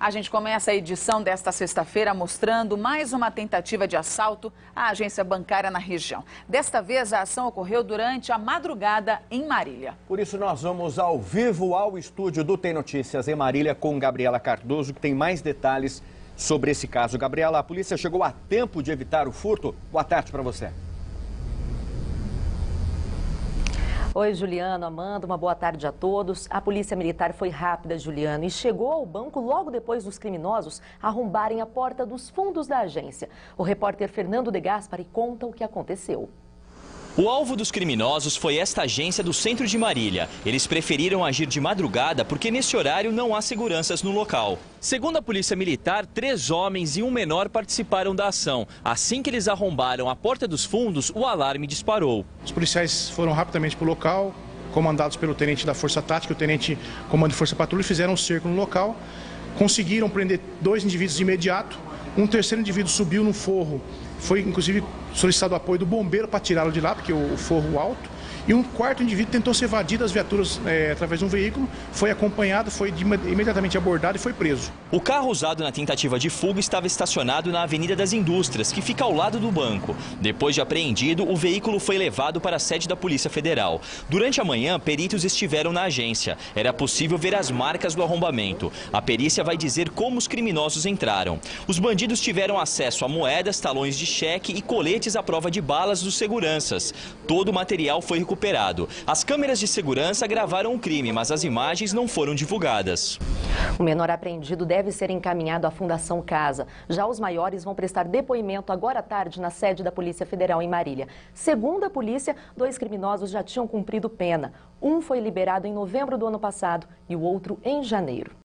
A gente começa a edição desta sexta-feira mostrando mais uma tentativa de assalto à agência bancária na região. Desta vez, a ação ocorreu durante a madrugada em Marília. Por isso, nós vamos ao vivo ao estúdio do Tem Notícias em Marília com Gabriela Cardoso, que tem mais detalhes sobre esse caso. Gabriela, a polícia chegou a tempo de evitar o furto? Boa tarde para você. Oi, Juliano, Amanda, uma boa tarde a todos. A polícia militar foi rápida, Juliano, e chegou ao banco logo depois dos criminosos arrombarem a porta dos fundos da agência. O repórter Fernando de Gaspari conta o que aconteceu. O alvo dos criminosos foi esta agência do centro de Marília. Eles preferiram agir de madrugada porque nesse horário não há seguranças no local. Segundo a polícia militar, 3 homens e um menor participaram da ação. Assim que eles arrombaram a porta dos fundos, o alarme disparou. Os policiais foram rapidamente para o local, comandados pelo tenente da Força Tática e o tenente comando de Força Patrulha, fizeram um cerco no local, conseguiram prender 2 indivíduos de imediato. Um terceiro indivíduo subiu no forro, foi inclusive solicitado o apoio do bombeiro para tirá-lo de lá, porque o forro alto. E um quarto indivíduo tentou se evadir das viaturas através de um veículo, foi acompanhado, foi imediatamente abordado e foi preso. O carro usado na tentativa de fuga estava estacionado na Avenida das Indústrias, que fica ao lado do banco. Depois de apreendido, o veículo foi levado para a sede da Polícia Federal. Durante a manhã, peritos estiveram na agência. Era possível ver as marcas do arrombamento. A perícia vai dizer como os criminosos entraram. Os bandidos tiveram acesso a moedas, talões de cheque e coletes à prova de balas dos seguranças. Todo o material foi recuperado. As câmeras de segurança gravaram o crime, mas as imagens não foram divulgadas. O menor apreendido deve ser encaminhado à Fundação Casa. Já os maiores vão prestar depoimento agora à tarde na sede da Polícia Federal em Marília. Segundo a polícia, 2 criminosos já tinham cumprido pena. Um foi liberado em novembro do ano passado e o outro em janeiro.